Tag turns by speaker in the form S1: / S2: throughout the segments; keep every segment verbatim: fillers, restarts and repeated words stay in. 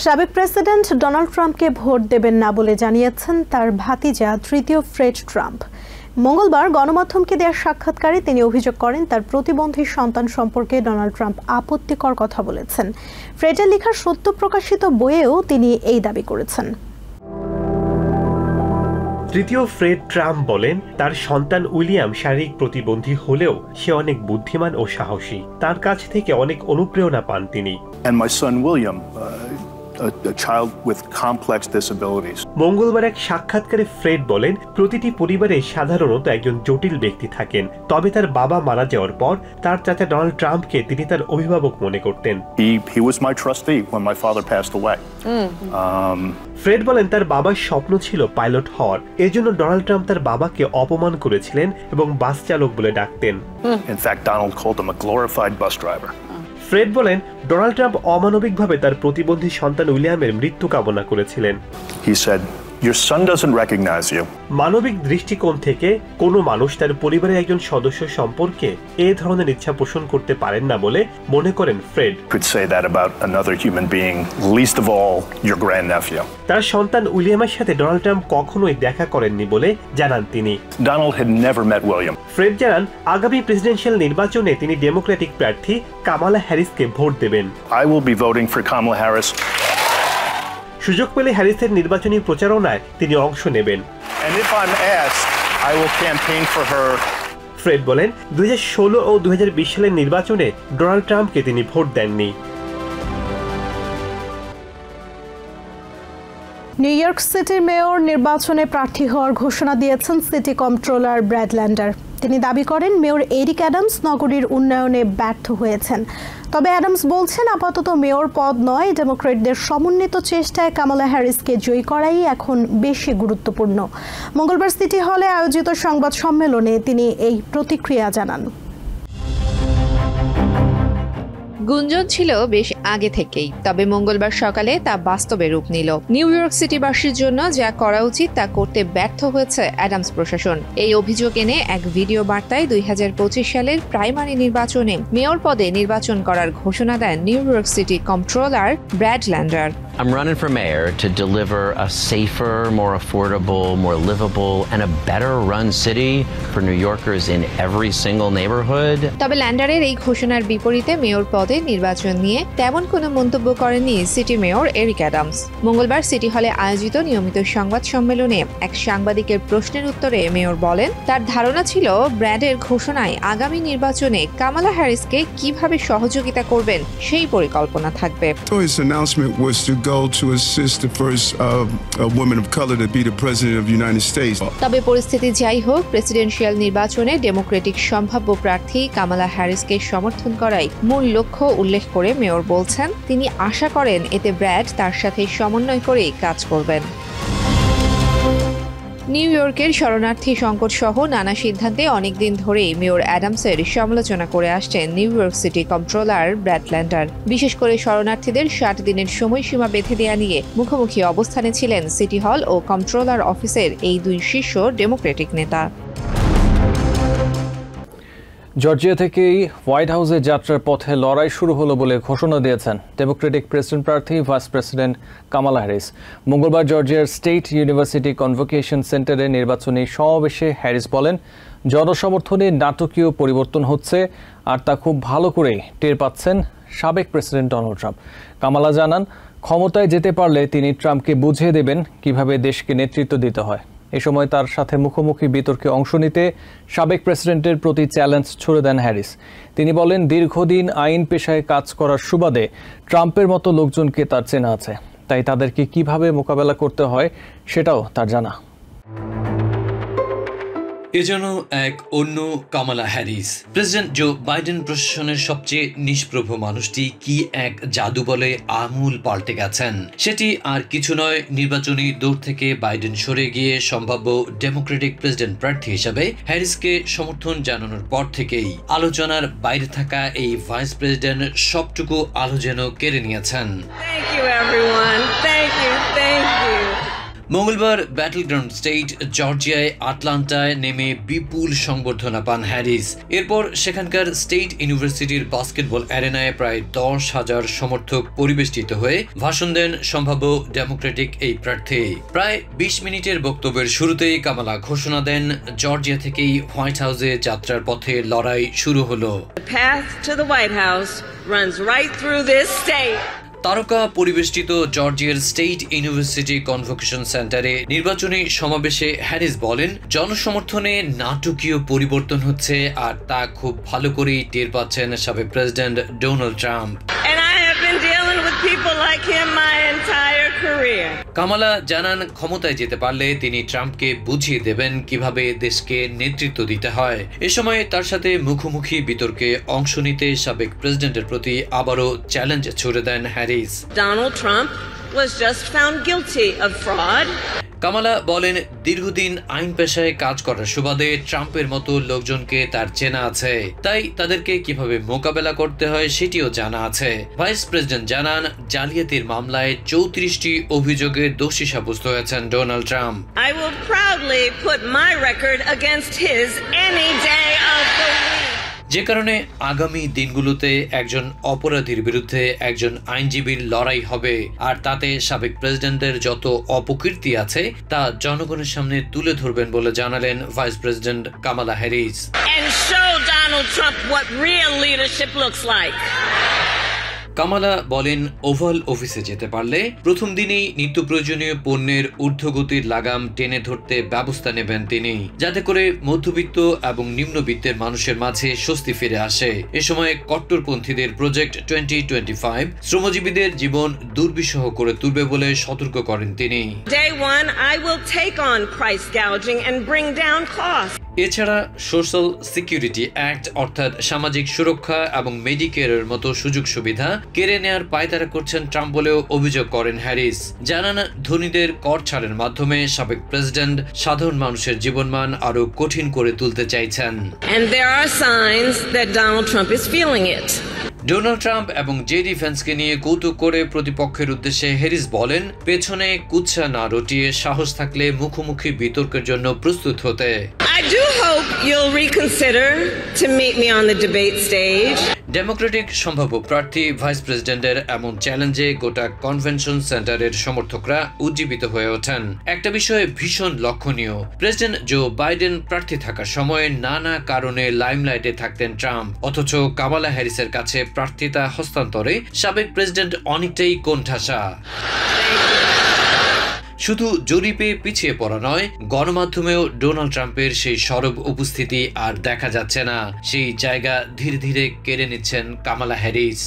S1: সাবেক president Donald ট্রাম্পকে vote দেবেন না বলে জানিয়েছেন তার ভাতিজা তৃতীয় ফ্রেড ট্রাম্প। মঙ্গলবার গণমাধ্যমকে দেওয়া সাক্ষাৎকারে তিনি অভিযোগ করেন তার প্রতিবন্ধী সন্তান সম্পর্কে ডোনাল্ড ট্রাম্প আপত্তিকর কথা বলেছেন। ফ্রেডের লেখা সদ্য প্রকাশিত বইয়েও তিনি এই দাবি করেছেন।
S2: তৃতীয় ফ্রেড ট্রাম্প বলেন তার সন্তান উইলিয়াম শারীরিক প্রতিবন্ধী হলেও সে অনেক বুদ্ধিমান ও সাহসী। তার কাছ থেকে অনেক অনুপ্রেরণা পান তিনি।
S3: And my son William, uh, a, a child with complex disabilities.
S2: মঙ্গলবার এক সাক্ষাৎকারে ফ্রেড বলেন প্রতিটি পরিবারে সাধারণত একজন জটিল ব্যক্তি থাকেন, তবে তার বাবা মারা যাওয়ার পর তার চাচা ডোনাল্ড ট্রাম্পকে তিনি তার অভিভাবক মনে করতেন।
S3: He he was my trustee when my father passed away. Mm. Um,
S2: Fred বলেন তার বাবার স্বপ্ন ছিল পাইলট হওয়ার, এজন্য ডোনাল্ড ট্রাম্প তার বাবাকে অপমান করেছিলেন এবং বাস চালক বলে ডাকতেন।
S3: In fact, Donald called him a glorified bus driver.
S2: Fred বলেন ডোনাল্ড ট্রাম্প অমানবিকভাবে তার প্রতিবন্ধী সন্তান উইলিয়ামের মৃত্যু কামনা করেছিলেন।
S3: He said, "Your son doesn't recognize you."
S2: মানবিক দৃষ্টিকোণ থেকে কোনো মানুষ তার পরিবারের একজন সদস্য সম্পর্কে এই ধরনের ইচ্ছা পোষণ করতে পারেন না বলে মনে করেন Fred.
S3: Could say that about another human being, least of all your grandnephew.
S2: তার সন্তান উইলিয়ামের সাথে ডোনাল্ড ট্রাম্প কখনোই দেখা করেননি বলে জানান তিনি।
S3: Donald had never met William.
S2: Fred জানান আগামী প্রেসিডেন্সিয়াল নির্বাচনে তিনি ডেমোক্রেটিক প্রার্থী কামালা হ্যারিসকে ভোট দেবেন।
S3: I will be voting for Kamala Harris.
S2: সুযোগ পেলে হ্যারিসের নির্বাচনী প্রচারণায় তিনি অংশ নেবেন।
S3: And if I'm asked, I will campaign for her.
S2: Fred বলেন দুই হাজার ষোলো ও দুই হাজার বিশ সালের নির্বাচনে ডোনাল্ড ট্রাম্পকে তিনি ভোট দেননি।
S1: নিউ ইয়র্ক সিটির মেয়র নির্বাচনে প্রার্থী হওয়ার ঘোষণা দিয়েছেন সিটি কন্ট্রোলার ব্র্যাড ল্যান্ডার। তিনি দাবি করেন মেয়র এরিক অ্যাডামস নগরীর উন্নয়নে ব্যর্থ হয়েছেন। তবে অ্যাডামস বলছেন আপাতত মেয়র পদ নয়, ডেমোক্রেটদের সমন্বিত চেষ্টায় কামালা হ্যারিসকে জয়ী করাই এখন বেশি গুরুত্বপূর্ণ। মঙ্গলবার সিটি হলে আয়োজিত সংবাদ সম্মেলনে তিনি এই প্রতিক্রিয়া জানান।
S4: গুঞ্জন ছিল বেশ আগে থেকেই, তবে মঙ্গলবার সকালে তা বাস্তবে রূপ নিল। নিউ ইয়র্ক সিটিবাসীর জন্য যা করা উচিত তা করতে ব্যর্থ হয়েছে অ্যাডামস প্রশাসন। এই অভিযোগ এনে এক ভিডিও বার্তায় দুই হাজার পঁচিশ সালের প্রাইমারি নির্বাচনে মেয়র পদে নির্বাচন করার ঘোষণা দেন New York City controller Brad Lander.
S5: I'm running for mayor to deliver a safer, more affordable, more livable, and a better run city for New Yorkers in every single neighborhood.
S4: তবে ল্যান্ডারের এই ঘোষণার বিপরীতে mayor পদে নির্বাচন নিয়ে তেমন কোনো মন্তব্য করেননি সিটি মেয়র এরিক অ্যাডামস। মঙ্গলবার সিটি হলে আয়োজিত নিয়মিত সংবাদ সম্মেলনে এক সাংবাদিকের প্রশ্নের উত্তরে মেয়র বলেন তার ধারণা ছিল ব্র্যাডের ঘোষণায় আগামী নির্বাচনে কামালা হ্যারিসকে কিভাবে সহযোগিতা করবেন সেই পরিকল্পনা থাকবে।
S6: go to assist the first uh, woman of color to be the president of the United States.
S4: তবে পরিস্থিতি যাই হোক, প্রেসিডেন্সিয়াল নির্বাচনে ডেমোক্রেটিক সম্ভাব্য প্রার্থী কামালা হ্যারিসকে সমর্থন করাই মূল লক্ষ্য উল্লেখ করে মেয়র বলছেন তিনি আশা করেন এতে ব্র্যাড তার সাথে সমন্বয় করে কাজ করবেন। নিউ ইয়র্কের শরণার্থী সংকট সহ নানা সিদ্ধান্তে অনেকদিন ধরেই মেয়র অ্যাডামসের সমালোচনা করে আসছেন New York City controller Brad Lander. বিশেষ করে শরণার্থীদের ষাট দিনের সময়সীমা বেঁধে দেওয়া নিয়ে মুখোমুখি অবস্থানে ছিলেন সিটি হল ও কন্ট্রোলার অফিসের এই দুই শীর্ষ ডেমোক্রেটিক নেতা।
S7: জর্জিয়া থেকেই হোয়াইট হাউসে যাত্রার পথে লড়াই শুরু হলো বলে ঘোষণা দিয়েছেন ডেমোক্রেটিক প্রেসিডেন্ট প্রার্থী ভাইস প্রেসিডেন্ট কামালা হ্যারিস। মঙ্গলবার জর্জিয়ার স্টেট ইউনিভার্সিটি কনভোকেশন সেন্টারে নির্বাচনী সমাবেশে হ্যারিস বলেন জনসমর্থনে নাটকীয় পরিবর্তন হচ্ছে, আর তা খুব ভালো করেই টের পাচ্ছেন সাবেক প্রেসিডেন্ট ডোনাল্ড ট্রাম্প। কামালা জানান ক্ষমতায় যেতে পারলে তিনি ট্রাম্পকে বুঝিয়ে দেবেন কিভাবে দেশকে নেতৃত্ব দিতে হয়। এ সময় তার সাথে মুখোমুখি বিতর্কে অংশ নিতে সাবেক প্রেসিডেন্টের প্রতি চ্যালেঞ্জ ছুড়ে দেন হ্যারিস। তিনি বলেন দীর্ঘদিন আইন পেশায় কাজ করার সুবাদে ট্রাম্পের মতো লোকজনকে তার চেনা আছে, তাই তাদেরকে কিভাবে মোকাবেলা করতে হয় সেটাও তার জানা।
S8: এ যেন এক অন্য Kamala Harris. President Joe Biden প্রশাসনের সবচেয়ে নিষ্প্রভ মানুষটি কি এক জাদু বলে আমূল পাল্টে গেছেন। সেটি আর কিছু নয়, নির্বাচনী দৌড় থেকে বাইডেন সরে গিয়ে সম্ভাব্য ডেমোক্রেটিক প্রেসিডেন্ট প্রার্থী হিসাবে হ্যারিসকে সমর্থন জানানোর পর থেকেই আলোচনার বাইরে থাকা এই ভাইস প্রেসিডেন্ট সবটুকু আলো যেন কেড়ে নিয়েছেন। মঙ্গলবার ব্যাটলগ্রাউন্ড স্টেট জর্জিয়ায় আটলান্টায় নেমে বিপুল সংবর্ধনা পান হ্যারিস। এরপর সেখানকার স্টেট ইউনিভার্সিটির বাস্কেটবল অ্যারেনায় প্রায় দশ হাজার সমর্থক পরিবেষ্টিত হয়ে ভাষণ দেন সম্ভাব্য ডেমোক্রেটিক এই প্রার্থী। প্রায় বিশ মিনিটের বক্তব্যের শুরুতেই কামালা ঘোষণা দেন, জর্জিয়া থেকেই হোয়াইট হাউসে যাত্রার পথে লড়াই শুরু হলো। তারকা পরিবেষ্টিত জর্জিয়ার স্টেট ইউনিভার্সিটি কনভোকেশন সেন্টারে নির্বাচনী সমাবেশে হ্যারিস বলেন, জনসমর্থনে নাটকীয় পরিবর্তন হচ্ছে আর তা খুব ভালো করেই টের পাচ্ছেন সাবেক প্রেসিডেন্ট ডোনাল্ড ট্রাম্প। কামালা জানান, ক্ষমতায় যেতে পারলে তিনি ট্রাম্পকে বুঝিয়ে দেবেন কিভাবে দেশকে নেতৃত্ব দিতে হয়। এ সময় তার সাথে মুখোমুখি বিতর্কে অংশ নিতে সাবেক প্রেসিডেন্টের প্রতি আবারও চ্যালেঞ্জ ছুড়ে দেন Harris.
S9: Donald Trump was just found guilty of fraud.
S8: Kamala বলেন, দীর্ঘদিন আইন পেশায় কাজ করার সুবাদে ট্রাম্পের মতো লোকজনকে তার চেনা আছে, তাই তাদেরকে কিভাবে মোকাবেলা করতে হয় সেটিও জানা আছে। ভাইস প্রেসিডেন্ট জানান, জালিয়াতির মামলায় চৌত্রিশটি অভিযোগে দোষী সাব্যস্ত হয়েছেন Donald Trump.
S9: I will proudly put my record against his any day of the week.
S8: যে কারণে আগামী দিনগুলোতে একজন অপরাধীর বিরুদ্ধে একজন আইনজীবীর লড়াই হবে, আর তাতে সাবেক প্রেসিডেন্টের যত অপকীর্তি আছে তা জনগণের সামনে তুলে ধরবেন বলে জানালেন vice president Kamala Harris.
S9: And show Donald Trump what real leadership looks like.
S8: Kamala বলেন, ওভাল অফিসে যেতে পারলে প্রথম দিনেই নিত্য প্রয়োজনীয় পণ্যের ঊর্ধ্বগতির লাগাম টেনে ধরতে ব্যবস্থা নেবেন তিনি, যাতে করে মধ্যবিত্ত এবং নিম্নবিত্তের মানুষের মাঝে স্বস্তি ফিরে আসে। এ সময় কট্টরপন্থীদের প্রজেক্ট টোয়েন্টি টোয়েন্টি ফাইভ শ্রমজীবীদের জীবন দুর্বিষহ করে তুলবে বলে সতর্ক করেন তিনি।
S9: Day one, I will take on price gouging and bring down costs.
S8: এছাড়া সোশ্যাল সিকিউরিটি অ্যাক্ট অর্থাৎ সামাজিক সুরক্ষা এবং মেডিকেয়ারের মতো সুযোগ সুবিধা কেড়ে নেয়ার পায়তারা করছেন ট্রাম্প বলেও অভিযোগ করেন হ্যারিস। জানান, ধনীদের কর ছাড়ের মাধ্যমে সাবেক প্রেসিডেন্ট সাধারণ মানুষের জীবনমান আরো কঠিন করে তুলতে চাইছেন।
S9: And there are signs that Donald Trump is feeling it.
S8: Donald Trump এবং জেডি ভ্যান্সকে নিয়ে কৌতুক করে প্রতিপক্ষের উদ্দেশ্যে হ্যারিস বলেন, পেছনে কুৎসা না রটিয়ে সাহস থাকলে মুখোমুখি বিতর্কের জন্য প্রস্তুত হতে।
S9: I do hope you'll reconsider to meet me on the debate stage.
S8: Democratic সম্ভাব্য প্রার্থী ভাইস প্রেসিডেন্টের এমন চ্যালেঞ্জে গোটা কনভেনশন সেন্টারের সমর্থকরা উজ্জীবিত হয়ে ওঠেন। একটা বিষয়ে ভীষণ লক্ষণীয়, প্রেসিডেন্ট জো বাইডেন প্রার্থী থাকার সময় নানা কারণে লাইমলাইটে থাকতেন ট্রাম্প, অথচ কামালা হ্যারিসের কাছে প্রার্থিতা হস্তান্তরে সাবেক প্রেসিডেন্ট অনেকটাই কোণঠাসা। শুধু জরিপে পিছিয়ে পড়া নয়, গণমাধ্যমেও ডোনাল্ড ট্রাম্পের সেই সরব উপস্থিতি আর দেখা যাচ্ছে না। সেই জায়গা ধীরে ধীরে কেড়ে নিচ্ছেন কামালা হ্যারিস।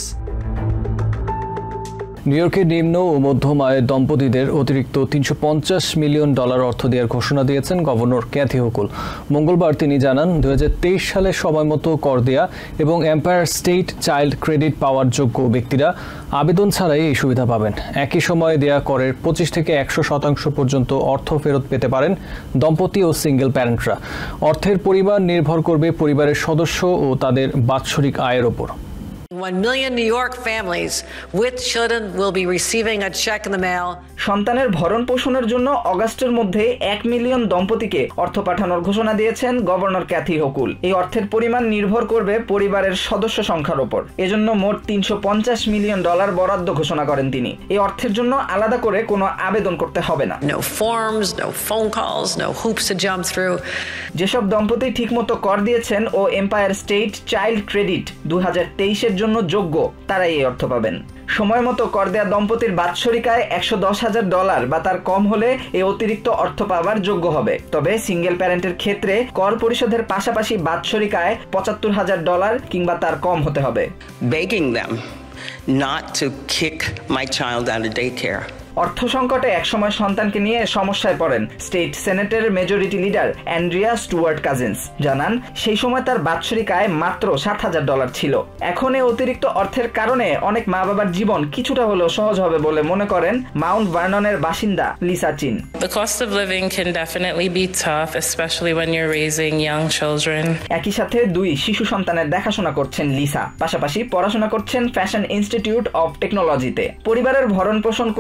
S7: নিউ ইয়র্কের নিম্ন ও মধ্যম আয়ের দম্পতিদের অতিরিক্ত তিনশো পঞ্চাশ মিলিয়ন ডলার অর্থ দেওয়ার ঘোষণা দিয়েছেন গভর্নর ক্যাথি হোকুল। মঙ্গলবার তিনি জানান, দুই হাজার তেইশ সালে সময় মতো কর দেয়া এবং এম্পায়ার স্টেট চাইল্ড ক্রেডিট পাওয়ার যোগ্য ব্যক্তিরা আবেদন ছাড়াই এই সুবিধা পাবেন। একই সময়ে দেয়া করের পঁচিশ থেকে একশো শতাংশ পর্যন্ত অর্থ ফেরত পেতে পারেন দম্পতি ও সিঙ্গেল প্যারেন্টরা। অর্থের পরিমাণ নির্ভর করবে পরিবারের সদস্য ও তাদের বাৎসরিক আয়ের ওপর।
S10: One million New York families with children will be receiving a check in the mail.
S11: সন্তানের ভরণ পোষণের জন্য অগাস্টের মধ্যে এক মিলিয়ন দম্পতিকে অর্থ পাঠানোর ঘোষণা দিয়েছেন গভর্নর ক্যাথি হোকুল। এই অর্থের পরিমাণ নির্ভর করবে পরিবারের সদস্য সংখ্যার উপর। এজন্য মোট তিনশো পঞ্চাশ মিলিয়ন ডলার বরাদ্দ ঘোষণা করেন তিনি। এই অর্থের জন্য আলাদা করে কোনো আবেদন করতে হবে না।
S10: No forms, no phone calls, no hoops to jump through.
S11: যেসব দম্পতি ঠিকমতো কর দিয়েছেন ও এম্পায়ার স্টেট চাইল্ড ক্রেডিট দুই হাজার তেইশের জন্য যোগ্য, তারাই এই অর্থ পাবেন। সময় মতো কর দেয়া দম্পতির বাৎসরিক আয় একশো দশ হাজার ডলার বা তার কম হলে এই অতিরিক্ত অর্থ পাওয়ার যোগ্য হবে। তবে সিঙ্গেল প্যারেন্টের ক্ষেত্রে কর পরিশোধের পাশাপাশি বাৎসরিক আয় পঁচাত্তর হাজার ডলার কিংবা তার কম হতে হবে।
S12: Begging them not to kick my child out of daycare.
S11: অর্থ সংকটে একসময় সন্তানকে নিয়ে সমস্যায় পড়েন স্টেট সেনেটের majority leader Andrea Stewart Cousins. জানান, সেই সময় তার বাৎসরিক আয় মাত্র সাত হাজার ডলার ছিল। এখন এই অতিরিক্ত অর্থের কারণে অনেক মা বাবার জীবন কিছুটা হলেও সহজ হবে বলে মনে করেন মাউন্ট ভার্ননের বাসিন্দা লিসা চিন।
S13: The cost of living can definitely be tough, especially when you're raising young children.
S11: একই সাথে দুই শিশু সন্তানের দেখাশোনা করছেন লিসা, পাশাপাশি পড়াশোনা করছেন ফ্যাশন ইনস্টিটিউট অফ টেকনোলজিতে। পরিবারের ভরণ পোষণ করতে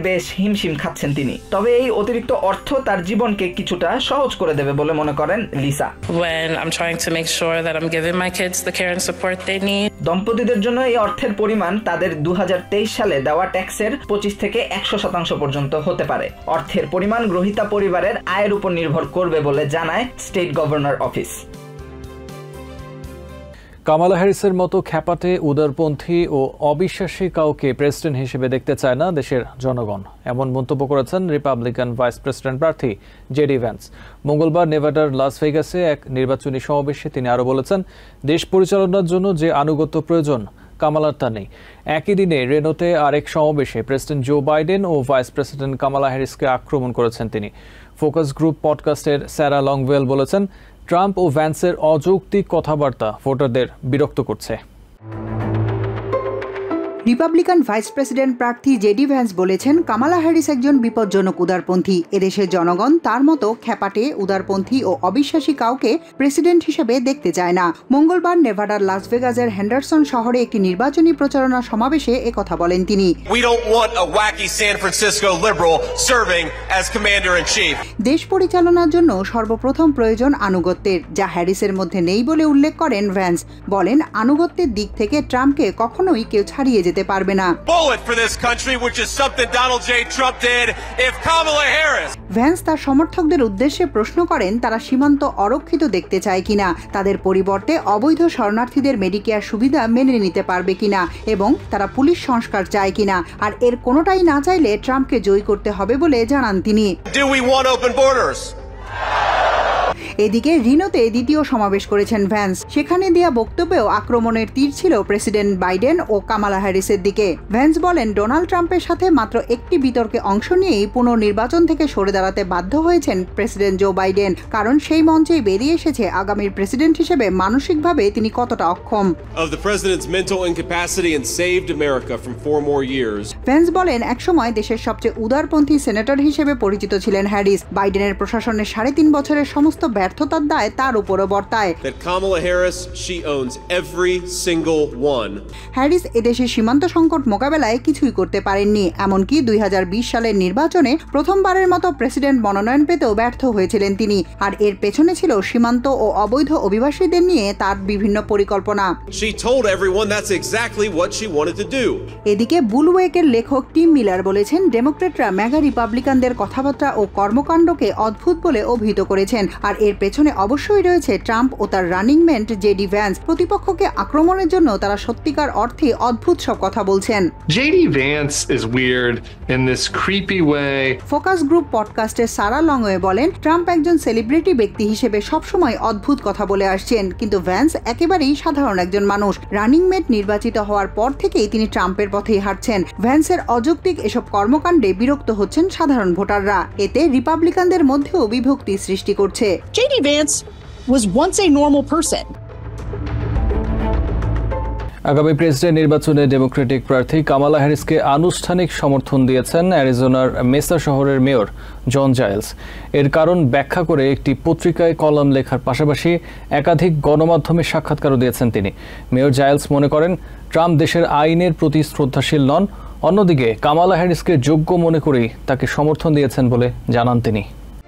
S11: বেশ হিমশিম খাচ্ছেন তিনি। তবে এই অতিরিক্ত অর্থ তার জীবনকে কিছুটা সহজ করে দেবে বলে মনে করেন Lisa.
S13: When I'm trying to make sure that I'm giving my kids the care and support they need.
S11: দম্পতিদের জন্য এই অর্থের পরিমাণ তাদের দুই হাজার তেইশ সালে দেওয়া ট্যাক্সের পঁচিশ থেকে একশো শতাংশ পর্যন্ত হতে পারে। অর্থের পরিমাণ গ্রহীতা পরিবারের আয়ের উপর নির্ভর করবে বলে জানায় স্টেট গভর্নর অফিস।
S7: কামালা হ্যারিসের মতো খ্যাপাটে উদারপন্থী ও অবিশ্বাসী কাউকে প্রেসিডেন্ট হিসেবে দেখতে চায় না দেশের জনগণ, এমন মন্তব্য করেছেন রিপাবলিকান ভাইস প্রেসিডেন্ট প্রার্থী জেডি ভ্যান্স। মঙ্গলবার নেভাডার লাস ভেগাসে এক নির্বাচনী সমাবেশে তিনি আরও বলেছেন, দেশ পরিচালনার জন্য যে আনুগত্য প্রয়োজন কামালার তা নেই। একই দিনে রেনোতে আরেক সমাবেশে প্রেসিডেন্ট জো বাইডেন ও ভাইস প্রেসিডেন্ট কামালা হ্যারিসকে আক্রমণ করেছেন তিনি। ফোকাস গ্রুপ পডকাস্টের স্যারা লংওয়েল বলেছেন, ট্রাম্প ও ভ্যান্সের অযৌক্তিক কথাবার্তা ভোটারদের বিরক্ত করছে।
S14: রিপাবলিকান ভাইস প্রেসিডেন্ট প্রার্থী জেডি ভ্যান্স বলেছেন, কামালা হ্যারিস একজন বিপজ্জনক উদারপন্থী। এদেশের জনগণ তার মতো খ্যাপাটে উদারপন্থী ও অবিশ্বাসী কাউকে প্রেসিডেন্ট হিসেবে দেখতে চায় না। মঙ্গলবার নেভাডার লাস ভেগাসের হেন্ডারসন শহরে একটি নির্বাচনী প্রচারণা সমাবেশে একথা বলেন তিনি। দেশ পরিচালনার জন্য সর্বপ্রথম প্রয়োজন আনুগত্যের, যা হ্যারিসের মধ্যে নেই বলে উল্লেখ করেন ভ্যান্স। বলেন, আনুগত্যের দিক থেকে ট্রাম্পকে কখনোই কেউ ছাড়িয়ে যেতে পারবে না। ভ্যান্স তার সমর্থকদের উদ্দেশ্যে প্রশ্ন করেন, তারা সীমান্ত অরক্ষিত দেখতে চায় কিনা, তাদের পরিবর্তে অবৈধ শরণার্থীদের মেডিকেয়ার সুবিধা মেনে নিতে পারবে কিনা এবং তারা পুলিশ সংস্কার চায় কিনা। আর এর কোনোটাই না চাইলে ট্রাম্পকে জয়ী করতে হবে বলে জানান তিনি। এদিকে রিনোতে দ্বিতীয় সমাবেশ করেছেন ভ্যান্স। সেখানে দেয়া বক্তব্যেও আক্রমণের তীর ছিল প্রেসিডেন্ট বাইডেন ও কামালা হ্যারিসের দিকে। ভ্যান্স বলেন, ডোনাল্ড ট্রাম্পের সাথে মাত্র একটি বিতর্কে অংশ নিয়েই পুনর্নির্বাচন থেকে সরে দাঁড়াতে বাধ্য হয়েছেন প্রেসিডেন্ট জো বাইডেন, কারণ সেই মঞ্চেই বেরিয়ে এসেছে আগামীর প্রেসিডেন্ট হিসেবে মানসিকভাবে তিনি কতটা অক্ষম। ভ্যান্স বলেন, একসময় দেশের সবচেয়ে উদারপন্থী সেনেটর হিসেবে পরিচিত ছিলেন হ্যারিস। বাইডেনের প্রশাসনের সাড়ে তিন বছরের সমস্ত ব্যর্থতার দায় তার উপরও বর্তায়। হ্যারিস এদেশের সীমান্ত সংকট মোকাবেলায় কিছুই করতে পারেননি, এমনকি দুই হাজার বিশ সালের নির্বাচনে প্রথমবারের মতো প্রেসিডেন্ট মনোনয়ন পেতেও ব্যর্থ হয়েছিলেন তিনি। আর এর পেছনে ছিল সীমান্ত ও অবৈধ অভিবাসীদের নিয়ে তার বিভিন্ন পরিকল্পনা। এদিকে বুলওয়েকের লেখক টিম মিলার বলেছেন, ডেমোক্রেটরা মেগা রিপাবলিকানদের কথাবার্তা ও কর্মকাণ্ডকে অদ্ভুত বলে অভিহিত করেছেন। আর এর পেছনে অবশ্যই রয়েছে ট্রাম্প ও তার রানিং মেট জেডি ভ্যান্স। প্রতিপক্ষকে আক্রমণের জন্য তারা সত্যিকার অর্থে অদ্ভুত সব কথা বলছেন।
S15: JD Vance is weird in this creepy way.
S14: Focus group পডকাস্টের সারা লংওয়ে বলেন, ট্রাম্প একজন সেলিব্রিটি ব্যক্তি হিসেবে সবসময় অদ্ভুত কথা বলে আসছেন, কিন্তু ভ্যান্স একেবারেই সাধারণ একজন মানুষ। রানিং মেট নির্বাচিত হওয়ার পর থেকেই তিনি ট্রাম্পের পথেই হাঁটছেন। ভ্যান্সের অযৌক্তিক এসব কর্মকাণ্ডে বিরক্ত হচ্ছেন সাধারণ ভোটাররা। এতে রিপাবলিকানদের মধ্যেও বিভক্তি সৃষ্টি করছে।
S16: J D Vance was once a normal person.
S7: আগামী প্রেসিডেন্ট নির্বাচনে ডেমোক্রেটিক প্রার্থী কামালা হ্যারিসকে আনুষ্ঠানিক সমর্থন দিয়েছেন অ্যারিজোনার মেসা শহরের মেয়র জন জাইলস। এর কারণ ব্যাখ্যা করে একটি পত্রিকায় কলাম লেখার পাশাপাশি একাধিক গণমাধ্যমে সাক্ষাৎকারও দিয়েছেন তিনি। মেয়র জাইলস মনে করেন, ট্রাম্প দেশের আইনের প্রতি শ্রদ্ধাশীল নন। অন্যদিকে কামালা হ্যারিসকে যোগ্য মনে করেই তাকে সমর্থন দিয়েছেন বলে জানান তিনি।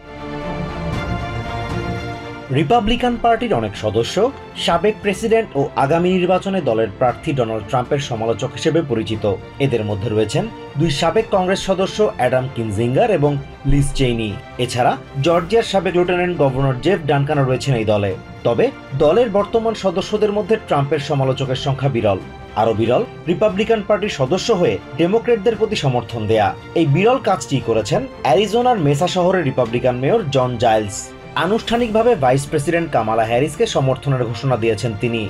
S17: রিপাবলিকান পার্টির অনেক সদস্য সাবেক প্রেসিডেন্ট ও আগামী নির্বাচনে দলের প্রার্থী ডোনাল্ড ট্রাম্পের সমালোচক হিসেবে পরিচিত। এদের মধ্যে রয়েছেন দুই সাবেক কংগ্রেস সদস্য অ্যাডাম কিনজিঙ্গার এবং লিজ চেইনি। এছাড়া জর্জিয়ার সাবেক লেফটেন্যান্ট গভর্নর জেফ ডানকানও রয়েছেন এই দলে। তবে দলের বর্তমান সদস্যদের মধ্যে ট্রাম্পের সমালোচকের সংখ্যা বিরল। আরও বিরল রিপাবলিকান পার্টির সদস্য হয়ে ডেমোক্রেটদের প্রতি সমর্থন দেয়া। এই বিরল কাজটি করেছেন অ্যারিজোনার মেসা শহরের রিপাবলিকান মেয়র জন জাইলস। আনুষ্ঠানিকভাবে ভাইস প্রেসিডেন্ট কামালা হ্যারিসকে সমর্থনের ঘোষণা দিয়েছেন তিনি।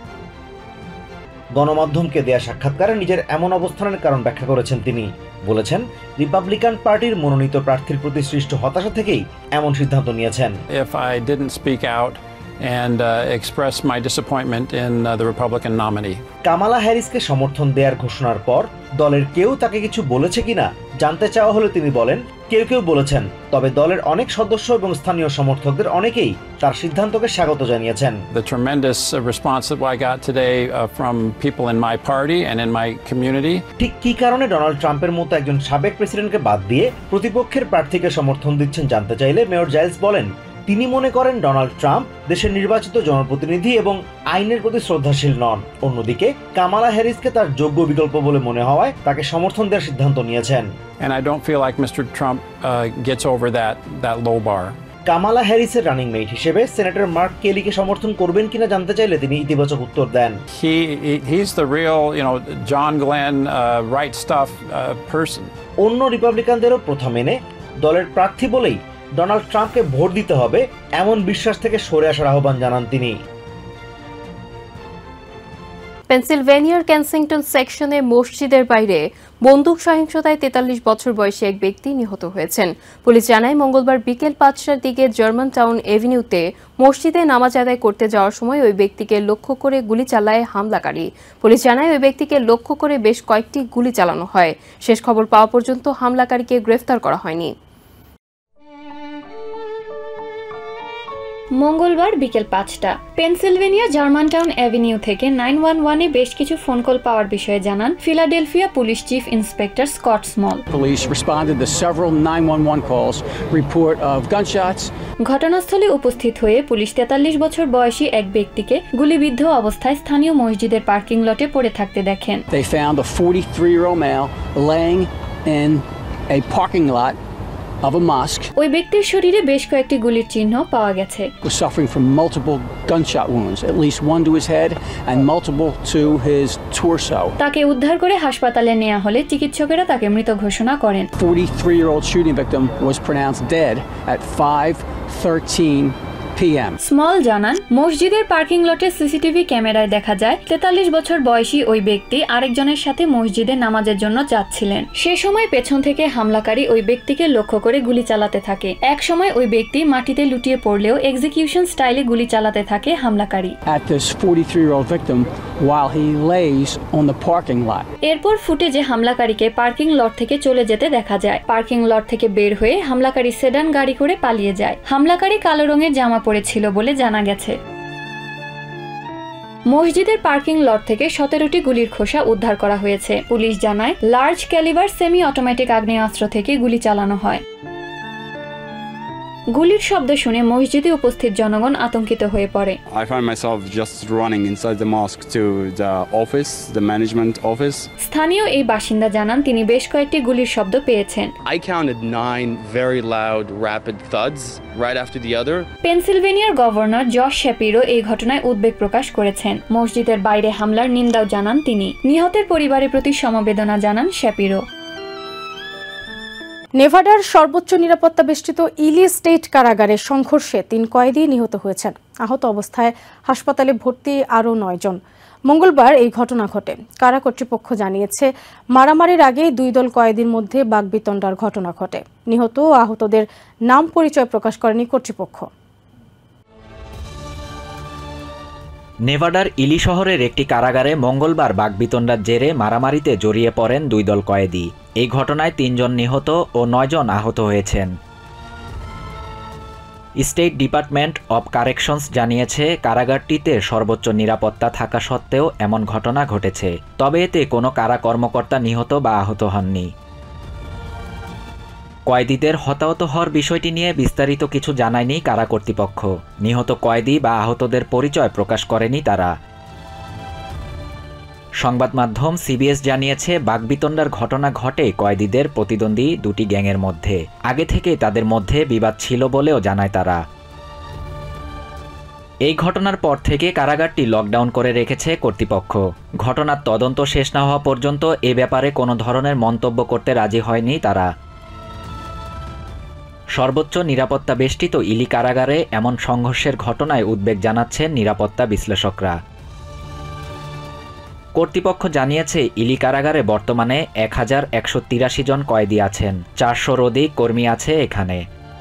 S17: গণমাধ্যমকে দেয়া সাক্ষাৎকারে নিজের এমন অবস্থানের কারণ ব্যাখ্যা করেছেন তিনি। বলেছেন, রিপাবলিকান পার্টির মনোনীত প্রার্থীর প্রতি সৃষ্ট হতাশা থেকেই এমন সিদ্ধান্ত নিয়েছেন।
S18: If I didn't speak out and uh, express my disappointment in uh, the Republican nominee.
S17: Kamala হ্যারিসকে সমর্থন দেওয়ার ঘোষণার পর দলের কেউ তাকে কিছু বলেছে কিনা জানতে চাওয়া হলে তিনি বলেন, কেউ কেউ বলেছেন, তবে দলের অনেক সদস্য এবং স্থানীয় সমর্থকদের অনেকেই তার সিদ্ধান্তকে স্বাগত জানিয়েছেন।
S18: The tremendous response that I got today uh, from people in my party and in my community.
S17: ঠিক কী কারণে ডোনাল্ড ট্রাম্পের মতো একজন সাবেক প্রেসিডেন্টকে বাদ দিয়ে প্রতিপক্ষের প্রার্থীকে সমর্থন দিচ্ছেন জানতে চাইলে মেয়র জাইলস বলেন, তিনি মনে করেন ডোনাল্ড ট্রাম্প দেশের নির্বাচিত জনপ্রতিনিধি এবং আইনের প্রতি শ্রদ্ধাশীল নন। অন্যদিকে কামালা হ্যারিসকে তার যোগ্য বিকল্প বলে মনে হওয়ায় তাকে সমর্থন দেওয়ার সিদ্ধান্ত নিয়েছেন।
S18: And I don't feel like Mister Trump uh, gets over that that low bar.
S17: কামালা হ্যারিসের রানিং মেট হিসেবে সেনেটর মার্ক কেলিকে সমর্থন করবেন কিনা জানতে চাইলে তিনি ইতিবাচক উত্তর দেন।
S18: He he's the real, you know, John Glenn uh, right stuff uh, person.
S17: অন্য রিপাবলিকানদেরও প্রথম এনে দলের প্রার্থী বলেই ডোনাল্ড ট্রাম্পকে ভোট দিতে হবে এমন বিশ্বাস থেকে সরে আসার আহ্বান জানান তিনি।
S19: পেনসিলভেনিয়ার কেনসিংটন সেকশনে মসজিদের বাইরে বন্দুক সহিংসতায় তেতাল্লিশ বছর বয়সী এক ব্যক্তি নিহত হয়েছেন। পুলিশ জানায়, মঙ্গলবার বিকেল পাঁচটার দিকে জার্মান টাউন এভিনিউতে মসজিদে নামাজ আদায় করতে যাওয়ার সময় ওই ব্যক্তিকে লক্ষ্য করে গুলি চালায় হামলাকারী। পুলিশ জানায়, ওই ব্যক্তিকে লক্ষ্য করে বেশ কয়েকটি গুলি চালানো হয়। শেষ খবর পাওয়া পর্যন্ত হামলাকারীকে গ্রেফতার করা হয়নি।
S20: মঙ্গলবার বিকেল পাঁচটা পেনসিলভেনিয়া জার্মানটাউন অ্যাভিনিউ থেকে নাইন ওয়ান ওয়ানে বেশ কিছু ফোন কল পাওয়ার বিষয়ে জানান Philadelphia police chief inspector Scott Small.
S21: Police responded to several nine one one calls, report of gunshots.
S20: ঘটনাস্থলে উপস্থিত হয়ে পুলিশ তেতাল্লিশ বছর বয়সী এক ব্যক্তিকে গুলিবিদ্ধ অবস্থায় স্থানীয় মসজিদের পার্কিং লটে পড়ে থাকতে দেখেন।
S21: They found a forty-three-year-old male laying in a parking lot of a mosque.
S20: ওই ব্যক্তির শরীরে বেশ কয়েকটি গুলির চিহ্ন পাওয়া গেছে।
S21: Was suffering from multiple gunshot wounds, at least one to his head and multiple to his torso.
S20: তাকে উদ্ধার করে হাসপাতালে নেওয়া হলে চিকিৎসকেরা তাকে মৃত ঘোষণা করেন।
S21: forty-three-year-old shooting victim was pronounced dead at five thirteen p m
S20: Small জানান, মসজিদের পার্কিং লটে সিসিটিভি ক্যামেরায় দেখা যায় তেতাল্লিশ বছর বয়সী ওই ব্যক্তি আরেকজনের সাথে মসজিদে নামাজের জন্য যাচ্ছিলেন। সে সময় পেছন থেকে হামলাকারী ওই ব্যক্তিকে লক্ষ্য করে গুলি চালাতে থাকে। এক সময় ওই ব্যক্তি মাটিতে লুটিয়ে পড়লেও এক্সিকিউশন স্টাইলে গুলি চালাতে থাকে হামলাকারী।
S21: At this forty-three-year-old victim while he lays on the parking lot.
S20: এরপর ফুটেজে হামলাকারীকে পার্কিং লট থেকে চলে যেতে দেখা যায়। পার্কিং লট থেকে বের হয়ে হামলাকারী সেডান গাড়ি করে পালিয়ে যায়। হামলাকারী কালো রঙের জামা পড়েছিল বলে জানা গেছে। মসজিদের পার্কিং লট থেকে সতেরোটি গুলির খোসা উদ্ধার করা হয়েছে। পুলিশ জানায়, লার্জ ক্যালিবার সেমি অটোমেটিক আগ্নেয়াস্ত্র থেকে গুলি চালানো হয়। গুলির শব্দ শুনে মসজিদে উপস্থিত জনগণ আতঙ্কিত হয়ে পড়ে।
S22: I find myself just running inside the mosque to the office, the management office.
S20: স্থানীয় এই বাসিন্দা জানান, তিনি বেশ কয়েকটি গুলির শব্দ পেয়েছেন।
S22: I counted nine very loud rapid thuds right after the other.
S20: পেনসিলভেনিয়ার গভর্নর জশ শ্যাপিরো এই ঘটনায় উদ্বেগ প্রকাশ করেছেন। মসজিদের বাইরে হামলার নিন্দাও জানান তিনি। নিহতের পরিবারের প্রতি সমবেদনা জানান শ্যাপিরো।
S1: নেভাডার সর্বোচ্চ নিরাপত্তা বেষ্টিত ইলি স্টেট কারাগারে সংঘর্ষে তিন কয়েদি নিহত হয়েছেন। আহত অবস্থায় হাসপাতালে ভর্তি আরও নয় জন। মঙ্গলবার এই ঘটনা ঘটে। কারা কর্তৃপক্ষ জানিয়েছে, মারামারির আগে দুই দল কয়েদির মধ্যে বাকবিতণ্ডার ঘটনা ঘটে। নিহত ও আহতদের নাম পরিচয় প্রকাশ করেনি কর্তৃপক্ষ।
S23: নেভাডার ইলি শহরের একটি কারাগারে মঙ্গলবার বাকবিতণ্ডার জেরে মারামারিতে জড়িয়ে পড়েন দুই দল কয়েদি। এই ঘটনায় তিনজন নিহত ও নয়জন আহত হয়েছেন। স্টেট ডিপার্টমেন্ট অব কারেকশনস জানিয়েছে, কারাগারটিতে সর্বোচ্চ নিরাপত্তা থাকা সত্ত্বেও এমন ঘটনা ঘটেছে। তবে এতে কোনো কারা কর্মকর্তা নিহত বা আহত হননি। কয়েদিদের হতাহত হওয়ার বিষয়টি নিয়ে বিস্তারিত কিছু জানায়নি কারা কর্তৃপক্ষ। নিহত কয়েদি বা আহতদের পরিচয় প্রকাশ করেনি তারা। সংবাদ মাধ্যম সিবিএস জানিয়েছে, বাকবিতণ্ডার ঘটনা ঘটে কয়েদিদের প্রতিদ্বন্দ্বী দুটি গ্যাংয়ের মধ্যে। আগে থেকে তাদের মধ্যে বিবাদ ছিল বলেও জানায় তারা। এই ঘটনার পর থেকে কারাগারটি লকডাউন করে রেখেছে কর্তৃপক্ষ। ঘটনার তদন্ত শেষ না হওয়া পর্যন্ত এ ব্যাপারে কোনো ধরনের মন্তব্য করতে রাজি হয়নি তারা। সর্বোচ্চ নিরাপত্তা বেষ্টিত ইলি কারাগারে এমন সংঘর্ষের ঘটনায় উদ্বেগ জানাচ্ছেন নিরাপত্তা বিশ্লেষকরা। কর্তৃপক্ষ জানিয়েছে, ইলি কারাগারে বর্তমানে এক হাজার একশো তিরাশি জন কয়েদি আছেন। চারশোর অধিক কর্মী আছে এখানে।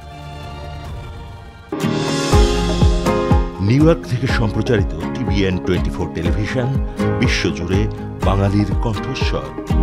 S24: নিউ ইয়র্ক থেকে সম্প্রচারিত টিভিএন টোয়েন্টি ফোর টেলিভিশন বিশ্বজুড়ে বাঙালির কণ্ঠস্বর।